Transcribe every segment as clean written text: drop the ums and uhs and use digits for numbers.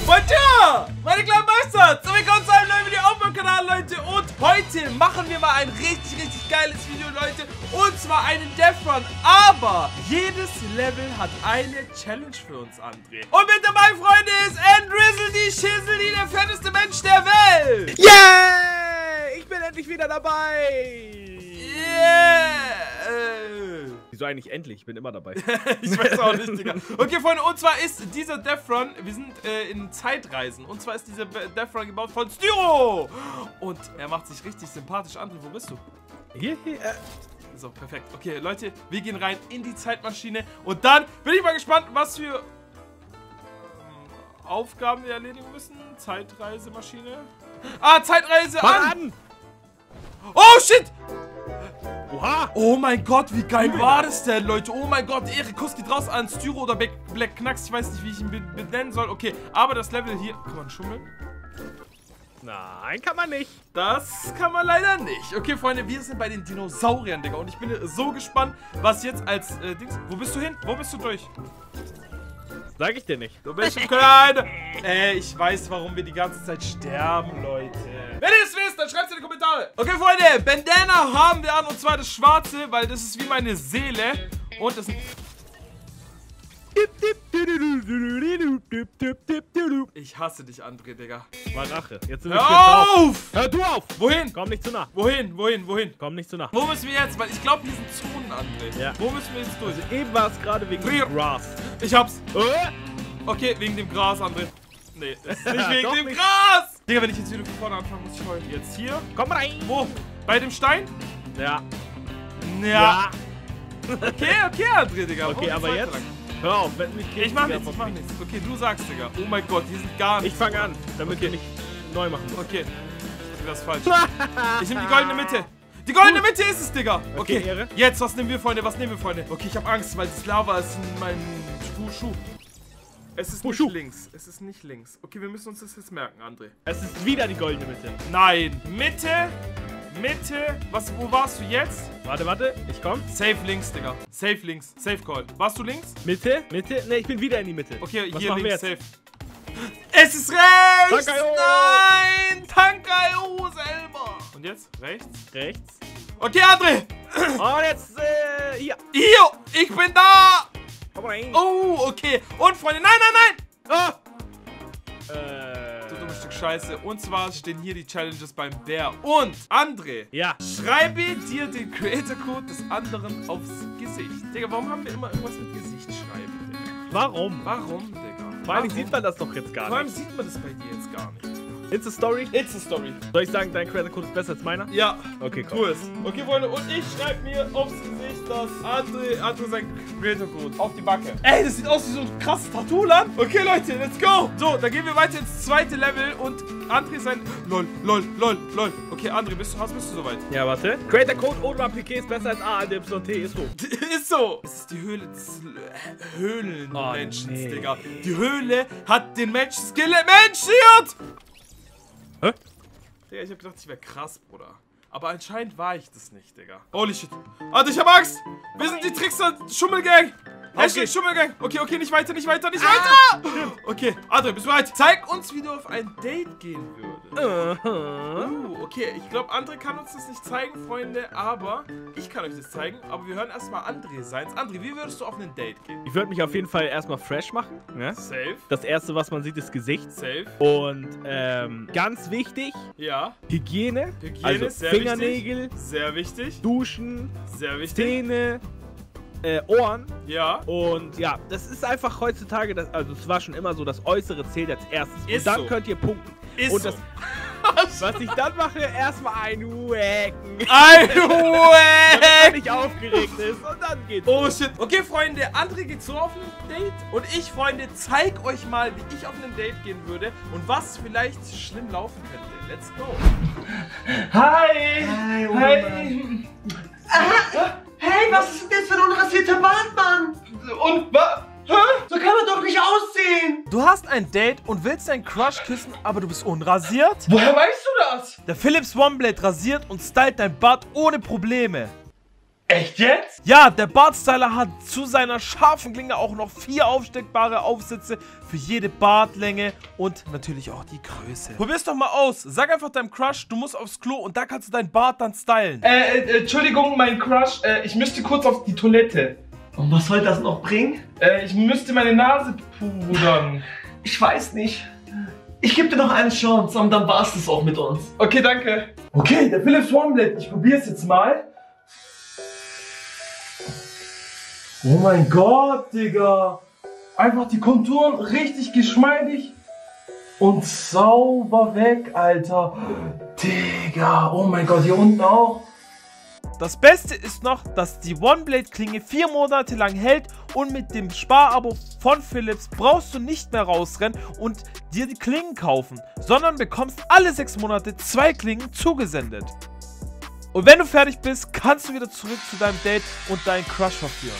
Bonjour, meine kleinen Meister. Willkommen zu einem neuen Video auf meinem Kanal, Leute. Und heute machen wir mal ein richtig geiles Video, Leute. Und zwar einen Death Run. Aber jedes Level hat eine Challenge für uns, André. Und mit dabei, Freunde, ist Andrizzle, die Schissel, der fetteste Mensch der Welt. Yeah! Ich bin endlich wieder dabei. Yeah! Wieso eigentlich endlich? Ich bin immer dabei. Ich weiß auch nicht, Digga. Okay, Freunde, und zwar ist dieser Death Run, wir sind in Zeitreisen. Und zwar ist dieser Death Run gebaut von Styro. Und er macht sich richtig sympathisch. André, wo bist du? Hier. So, perfekt. Okay, Leute, wir gehen rein in die Zeitmaschine. Und dann bin ich mal gespannt, was für Aufgaben wir erledigen müssen. Zeitreisemaschine. Ah, Zeitreise an! Oh, shit! Oha! Oh mein Gott, wie geil war das denn, Leute? Oh mein Gott, Kuss geht raus an Styro oder Black Knacks. Ich weiß nicht, wie ich ihn benennen soll. Okay, aber das Level hier... Kann man schummeln? Nein, kann man nicht. Das kann man leider nicht. Okay, Freunde, wir sind bei den Dinosauriern, Digga. Und ich bin so gespannt, was jetzt als Dings... Wo bist du hin? Wo bist du durch? Sag ich dir nicht. Du bist ein Kleiner. Ich weiß, warum wir die ganze Zeit sterben, Leute. Wenn ihr es wisst, dann schreibt es in die Kommentare. Okay, Freunde, Bandana haben wir an, und zwar das schwarze, weil das ist wie meine Seele. Und das sind... Ich hasse dich, André, Digga. War Rache. Jetzt sind wir Hör auf! Hör du auf! Wohin? Komm nicht zu nah. Wohin? Komm nicht zu nah. Wo müssen wir jetzt? Weil ich glaube, hier sind Zonen, André. Ja. Wo müssen wir jetzt durch? Also eben war es gerade wegen dem Gras. Ich hab's. Okay, wegen dem Gras, André. Nee, das ist nicht wegen Doch dem nicht. Gras! Digga, wenn ich jetzt wieder von vorne anfange, muss ich heulen. Jetzt hier. Komm rein! Wo? Bei dem Stein? Ja. Ja. Okay, André, Digga. Wo Okay, geht's aber weiter jetzt? lang? Hör auf, wenn mich Ich mach nichts, Okay, du sagst, Digga. Oh mein Gott, hier sind gar nichts. Ich fange an, damit wir nicht neu machen müssen. Okay. Das ist falsch. Ich nehme die goldene Mitte. Die goldene Mitte ist es, Digga. Okay, Ehre. jetzt, was nehmen wir, Freunde? Okay, ich habe Angst, weil das Lava ist in meinem Schuh. Es ist nicht links. Es ist nicht links. Okay, wir müssen uns das jetzt merken, André. Es ist wieder die goldene Mitte. Nein. Mitte. Wo warst du jetzt? Warte, ich komm. Safe links, Digga. Safe links. Safe Call. Warst du links? Mitte? Ne, ich bin wieder in die Mitte. Okay, Was hier machen wir links, jetzt? safe. Es ist rechts! Tankayo! Nein! Tankayo selber! Und jetzt? Rechts? Okay, André! Und jetzt, hier. Hier! Ich bin da! Komm rein. Oh, okay. Und, Freunde, nein! Ah. Du dummes Stück Scheiße. Und zwar stehen hier die Challenges beim Bär. Und, André, Ja. schreibe dir den Creator-Code des anderen aufs Gesicht. Digga, warum haben wir immer irgendwas mit Gesicht schreiben, Digga? Warum? Warum, Digga? Vor allem sieht man das doch jetzt gar Vor allem nicht. sieht man das bei dir jetzt gar nicht. It's a story. It's a story. Soll ich sagen, dein Creator-Code ist besser als meiner? Ja. Okay, Tu es. Okay, Freunde, und ich schreibe mir aufs Gesicht, dass André sein Creator-Code auf die Backe. Ey, das sieht aus wie so ein krasses Tattoo-Land. Okay, Leute, let's go. So, dann gehen wir weiter ins zweite Level und André sein... Lol. Okay, André, bist du soweit? Ja, warte. Creator-Code ohne Appliqué ist besser als ALDYT, ist so. Ist so. Es ist die Höhle des Höhlenmenschen, nee. Digga. Die Höhle hat den Menschen skelementiert. Hä? Digga, ich hab gedacht, ich wäre krass, Bruder. Aber anscheinend war ich das nicht, Digga. Holy shit. Alter, ich hab Angst. Wir sind die Trickster-Schummelgang. Hashtag Schummelgang. Okay, nicht weiter. Okay, André, bist du bereit? Zeig uns, wie du auf ein Date gehen würdest. Okay, ich glaube, André kann uns das nicht zeigen, Freunde, aber ich kann euch das zeigen. Aber wir hören erstmal André seins. André, wie würdest du auf ein Date gehen? Ich würde mich auf jeden Fall erstmal fresh machen. Ja? Safe. Das erste, was man sieht, ist Gesicht. Safe. Und ganz wichtig, Ja. Hygiene. Hygiene Also ist sehr Fingernägel, wichtig. Sehr wichtig. Duschen, Sehr wichtig. Zähne, Ohren. Ja. Und ja, das ist einfach heutzutage, also es war schon immer so, das Äußere zählt als erstes. Ist und dann so. könnt ihr punkten. Ist und so. Was ich dann mache, erstmal ein Wacken. Ein Damit man Wack! nicht aufgeregt ist. Und dann geht's. Oh shit. Okay, Freunde, André geht so auf ein Date. Und ich, Freunde, zeig euch mal, wie ich auf ein Date gehen würde und was vielleicht schlimm laufen könnte. Let's go. Hi. Hi. Hey, was ist denn das für ein unrasierter Bart, Mann? Und was? Hä? So kann man doch nicht aussehen. Du hast ein Date und willst deinen Crush küssen, aber du bist unrasiert? Woher weißt du das? Der Philips OneBlade rasiert und stylt dein Bart ohne Probleme. Echt jetzt? Ja, der Bartstyler hat zu seiner scharfen Klinge auch noch 4 aufsteckbare Aufsätze für jede Bartlänge und natürlich auch die Größe. Probier's doch mal aus. Sag einfach deinem Crush, du musst aufs Klo und da kannst du deinen Bart dann stylen. Entschuldigung, mein Crush, ich müsste kurz auf die Toilette. Und was soll das noch bringen? Ich müsste meine Nase pudern. Ich weiß nicht. Ich gebe dir noch eine Chance und dann war's das auch mit uns. Okay, danke. Okay, der Philips OneBlade, ich probier's jetzt mal. Oh mein Gott, Digga. Einfach die Konturen richtig geschmeidig und sauber weg, Alter. Digga, oh mein Gott, hier unten auch. Das Beste ist noch, dass die OneBlade-Klinge 4 Monate lang hält und mit dem Sparabo von Philips brauchst du nicht mehr rausrennen und dir die Klingen kaufen, sondern bekommst alle 6 Monate 2 Klingen zugesendet. Und wenn du fertig bist, kannst du wieder zurück zu deinem Date und deinen Crush verführen.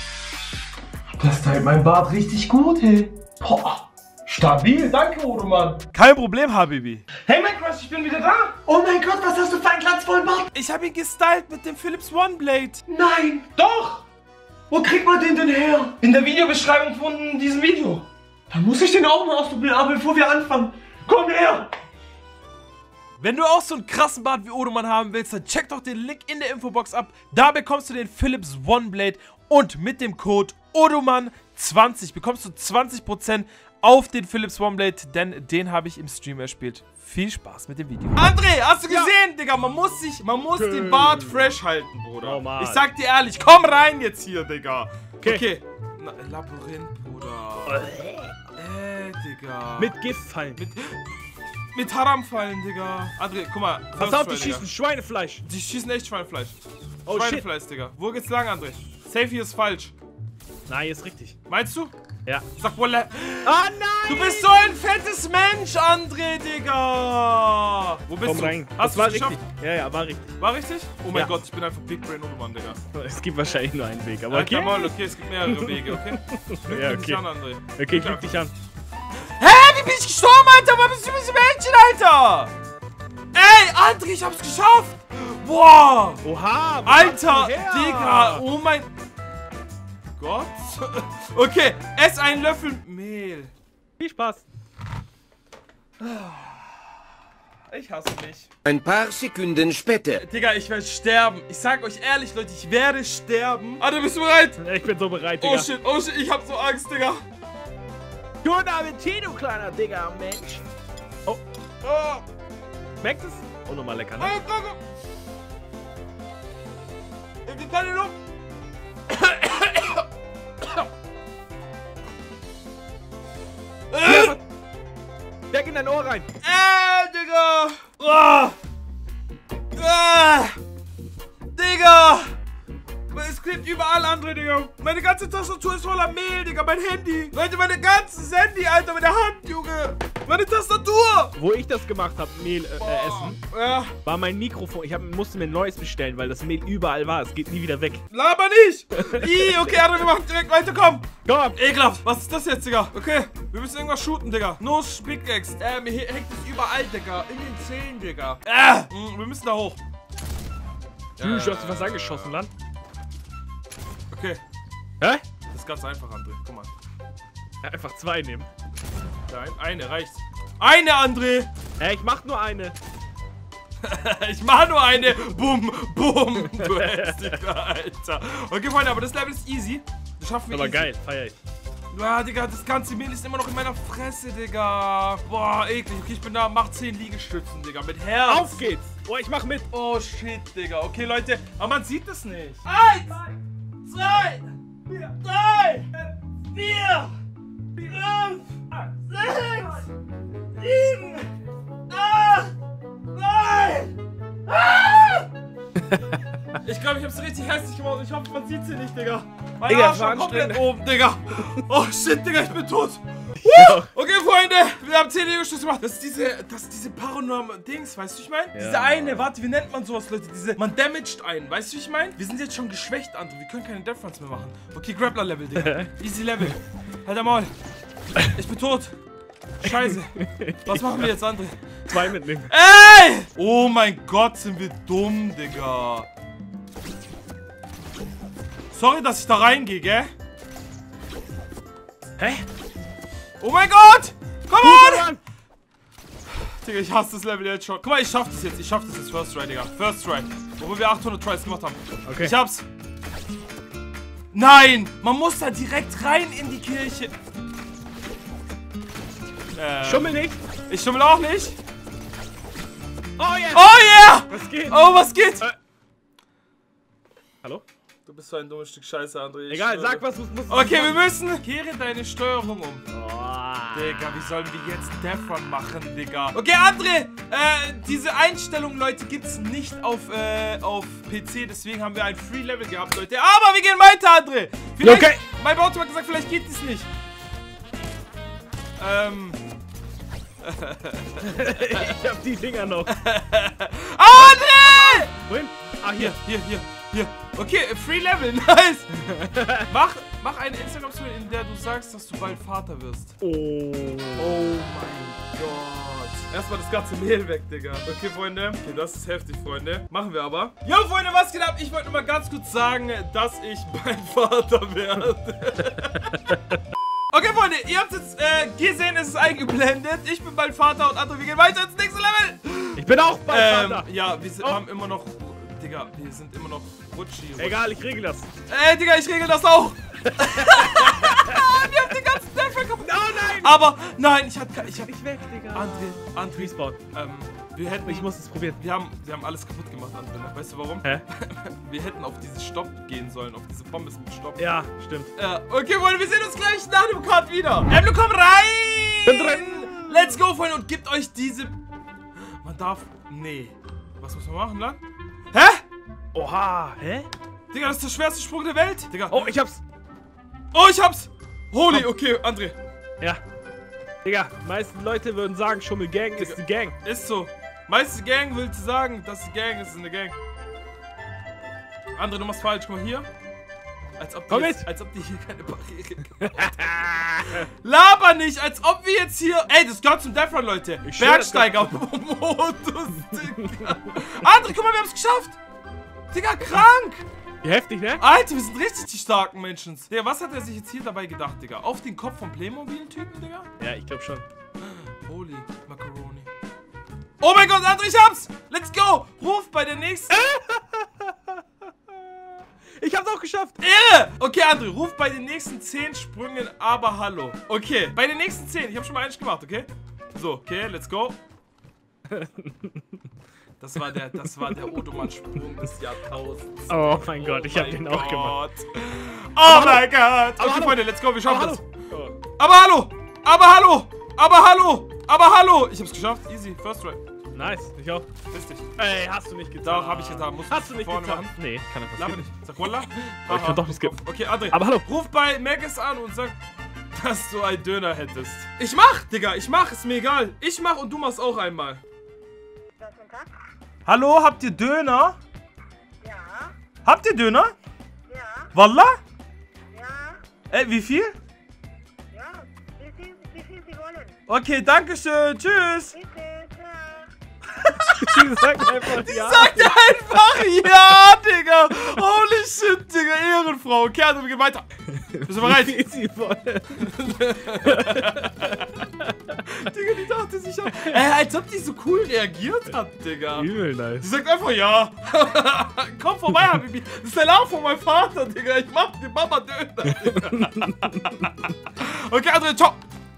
Das teilt mein Bart richtig gut, hey. Boah, stabil, danke, Odoman. Kein Problem, Habibi. Hey, mein Crush, ich bin wieder da. Oh mein Gott, was hast du für einen glanzvollen Bart? Ich habe ihn gestylt mit dem Philips OneBlade. Nein! Doch, Wo kriegt man den denn her? in der Videobeschreibung von diesem Video. Dann muss ich den auch mal ausprobieren, aber bevor wir anfangen, komm her! Wenn du auch so einen krassen Bart wie Odoman haben willst, dann check doch den Link in der Infobox ab. Da bekommst du den Philips OneBlade und mit dem Code ODOMAN20 bekommst du 20% auf den Philips OneBlade, denn den habe ich im Stream erspielt. Viel Spaß mit dem Video. André, hast du gesehen, Digga? Man muss den Bart fresh halten, Bruder. Normal. Ich sag dir ehrlich, komm rein jetzt hier, Digga. Okay. Na, Labyrinth, Bruder. Digga. Mit Gift fallen. Mit Haram fallen, Digga. André, guck mal. Pass auf, die schießen Schweinefleisch. Die schießen echt Schweinefleisch. Oh, Schweinefleisch, Digga. Wo geht's lang, André? Safe hier ist falsch. Nein, ist richtig. Meinst du? Ja. Sag Wallah. Ah, nein! Du bist so ein fettes Mensch, André, Digga. Wo bist Komm du? rein. Hast Das war du es geschafft? richtig. Ja, war richtig. War richtig? Oh mein Ja. Gott, ich bin einfach Big Brain Odoman, Digga. Es gibt wahrscheinlich nur einen Weg, aber Okay. okay. Mal, okay, es gibt mehrere Wege, okay? Ja, Glück dich okay. an, André. Okay, guck dich an. Hä, wie bin ich gestorben, Alter? Warum bist du ein Mädchen, Alter? Ey, André, ich hab's geschafft. Boah. Oha! wo Alter, kommst du her? Digga, oh mein Gott. Okay, ess einen Löffel Mehl. Viel Spaß. Ich hasse mich. Ein paar Sekunden später. Digga, ich werde sterben. Ich sag euch ehrlich, Leute, ich werde sterben. André, bist du bereit? Ich bin so bereit, Digga. Oh shit, ich hab so Angst, Digga. Guten Appetit, du kleiner Digga, Mensch. Oh, Oh, schmeckt es? Oh, nochmal lecker, ne? Ich krieg keine Luft. Steck in dein Ohr rein. Digga. Digga. Es klebt überall, André, Digga. Meine ganze Tastatur ist voller Mehl, Digga. Mein Handy. Leute, meine ganze Handy, Alter, mit der Hand, Junge. Meine Tastatur. Wo ich das gemacht habe, Mehl essen, Ja, war mein Mikrofon. Ich musste mir ein neues bestellen, weil das Mehl überall war. Es geht nie wieder weg. laber nicht. Okay, André, wir machen direkt weiter, komm. Komm. Ekelhaft. Was ist das jetzt, Digga? Okay, wir müssen irgendwas shooten, Digga. No Pickaxe. Mir hängt es überall, Digga. In den Zähnen, Digga. Wir müssen da hoch. Tschüss, hast du was angeschossen, Land? Okay, Hä? das ist ganz einfach, André. Guck mal. Ja, einfach 2 nehmen. Ja, eine reicht. Eine, André. Ich mach nur eine. Ich mach nur eine. Bum, bum. Du Digga, Alter. Okay, Freunde, aber das Level ist easy. Das schaffen wir Aber easy. geil, feier ich. Ja, Digga, das ganze Mehl ist immer noch in meiner Fresse, Digga. Boah, eklig. Okay, ich bin da, mach 10 Liegestützen, Digga. Mit Herz. Auf geht's. Oh, ich mach mit. Oh, shit, Digga. Okay, Leute, aber man sieht das nicht. 1, 2, 3, 4, 5, 6, 7, 8, 9. Ich glaube, ich hab's richtig hässlich gemacht. Ich hoffe, man sieht's hier nicht, Digga. Mein Digga, Arsch das war war komplett anstrengend. oben, Digga. Oh, shit, Digga, ich bin tot. Okay, Freunde, wir haben 10 Liegestütze gemacht. Das ist diese paranorme Dings, weißt du, ich meine? Diese eine, warte, wie nennt man sowas, Leute? Man damaged einen, weißt du, ich meine? Wir sind jetzt schon geschwächt, André. Wir können keine Deathruns mehr machen. Okay, Grappler-Level, Digga. Easy Level. Halt der Maul. Ich bin tot. Scheiße. Was machen wir jetzt, André? 2 mitnehmen. Ey! Oh mein Gott, sind wir dumm, Digga. Sorry, dass ich da reingehe, gell? Hä? Oh mein Gott! Komm on! Digga, ich hasse das Level jetzt schon. Guck mal, ich schaff das jetzt. Ich schaff das jetzt. First Try, Digga. First Try. Obwohl wir 800 Tries gemacht haben. Okay. Ich hab's. Nein! Man muss da direkt rein in die Kirche. Schummel nicht. Ich schummel auch nicht. Oh yeah. Oh yeah! Was geht? Oh, was geht? Hallo? Du bist so ein dummes Stück Scheiße, André. Egal, sag was muss. Okay, wir müssen. Kehre deine Steuerung um. Oh. Digga, wie sollen wir jetzt Death Run machen, Digga? Okay, André, diese Einstellung, Leute, gibt's nicht auf PC, deswegen haben wir ein Free-Level gehabt, Leute. Aber wir gehen weiter, André. Vielleicht, okay. Mein Auto hat gesagt, vielleicht geht es nicht. Ich hab die Dinger noch. André! Wohin? Ah, hier. Hier. Okay, Free-Level, nice. Mach eine Instagram-Story, in der du sagst, dass du bald Vater wirst. Oh. Oh mein Gott. Erstmal das ganze Mehl weg, Digga. Okay, Freunde. Okay, das ist heftig, Freunde. Machen wir aber. Jo, Freunde, was geht ab? Ich wollte nur mal ganz kurz sagen, dass ich bald Vater werde. Okay, Freunde, ihr habt jetzt gesehen, es ist eingeblendet. Ich bin bald Vater und André, wir gehen weiter ins nächste Level. Ich bin auch bald Vater. Ja, wir haben immer noch... Digga, wir sind immer noch Rutschi. Egal, ich regel das. Ey, Digga, ich regel das auch. Wir haben den ganzen Death kaputt. Oh nein! Aber, nein, ich hab Ich weg, Digga. André, Respawn. wir hätten... Ich muss es probieren. Wir haben alles kaputt gemacht, André. Weißt du warum? Hä? Wir hätten auf diesen Stopp gehen sollen, auf diese Pommes mit Stopp. Ja, stimmt. Okay, Freunde, wir sehen uns gleich nach dem Cut wieder. Komm rein! Bin drin. Let's go, Freunde, und gebt euch diese... Man darf... Nee. Was muss man machen, Lang? Hä? Oha. Hä? Digga, das ist der schwerste Sprung der Welt. Digga. Oh, ich hab's. Oh, ich hab's. Holy, okay, André. Ja. Digga, meisten Leute würden sagen, Schummel Gang ist die Gang. Ist so. Meiste Gang will sagen, dass die Gang ist eine Gang. André, du machst falsch. Guck mal hier. Als ob die hier keine Barriere gemacht haben. Laber nicht, als ob wir jetzt hier... Ey, das gehört zum Death Run, Leute. Bergsteiger-Modus, Digga. André, guck mal, wir haben es geschafft. Digga, krank. Wie heftig, ne? Alter, wir sind richtig die starken Menschen. Digga, was hat er sich jetzt hier dabei gedacht, Digga? Auf den Kopf vom Playmobil-Typen, Digga? Ja, ich glaube schon. Holy Macaroni. Oh mein Gott, André, ich hab's. Let's go. Ruf bei der nächsten... Ich hab's auch geschafft. Irre! Okay, André, ruf bei den nächsten 10 Sprüngen aber Hallo. Okay, bei den nächsten 10. Ich habe schon mal eins gemacht, okay? So, okay, let's go. Das war der Odomann-Sprung des Jahrtausends. Oh mein Gott, ich hab den auch gemacht. Oh mein Gott. Okay, Freunde, let's go, wir schaffen das. Aber hallo. Ich hab's geschafft. Easy, first try. Nice, ich auch. Richtig. Ey, hast du nicht getan. Doch, hab ich getan. Hast du nicht vorne getan? machen? Nee, kann einfach Laber skippen. nicht. Sag Wallah. Aber ich kann doch nicht skippen. Okay, André. Aber hallo. Ruf bei Magus an und sag, dass du einen Döner hättest. Ich mach, Digga, ich mach. Ist mir egal. Ich mach und du machst auch einmal. Hallo, habt ihr Döner? Ja, Habt ihr Döner? ja, Wallah? ja, Wie viel? ja. Wie viel Sie wollen? Okay, danke schön. Tschüss. Bitte, ciao. Die sagt einfach ja. Sag dir einfach ja, Digga. Holy shit, Digga. Ehrenfrau. Okay, also wir gehen weiter. Bist du bereit? Easy voll. Digga, die dachte sich schon. Als ob die so cool reagiert hat, Digga. Übel Die nice. sagt einfach ja. Komm vorbei, Habibi. Das ist der Lauf von meinem Vater, Digga. Ich mach den Mama Döner. Okay, André, ciao.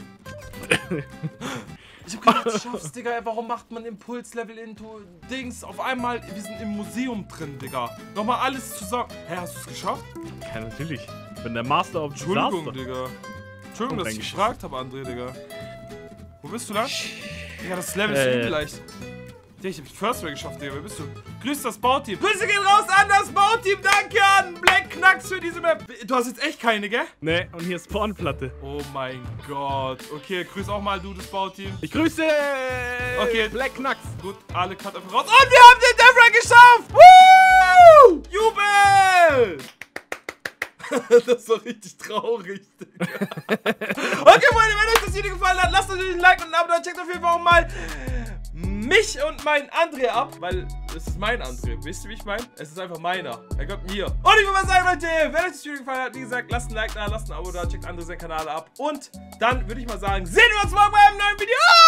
Ich hab gedacht, du schaffst, Digga. Warum macht man Impulslevel into Dings? Auf einmal, wir sind im Museum drin, Digga. Nochmal alles zusammen. Hä, hast du es geschafft? Ja, natürlich. Ich bin der Master of Entschuldigung, Disaster. Digga. Entschuldigung, dass ich gefragt habe, André, Digga. Wo bist du lang? Digga, das Level ist irgendwie leicht. Digga, ich hab die First Way geschafft, Digga. Wer bist du? Grüß das Bauteam. Grüße gehen raus an das Bauteam. Danke an Black Knacks für diese Map. Du hast jetzt echt keine, gell? Ne, und hier ist Spawnplatte. Oh mein Gott. Okay, grüß auch mal du das Bauteam. Ich grüße Okay. Black Knacks. Gut, alle Cut einfach raus. Und wir haben den Death Run geschafft. Woo! Jubel! Das war richtig traurig, Digga. Okay, Freunde, wenn euch das Video gefallen hat, lasst natürlich ein Like und ein Abo da. Checkt auf jeden Fall auch mal mich und meinen André ab, weil das ist mein André. Wisst ihr, wie ich meine? Es ist einfach meiner. Er gehört mir. Und ich will mal sagen, Leute, wenn euch das Video gefallen hat, wie gesagt, lasst ein Like da, lasst ein Abo da, checkt andere seinen Kanal ab. Und dann würde ich mal sagen, sehen wir uns morgen bei einem neuen Video.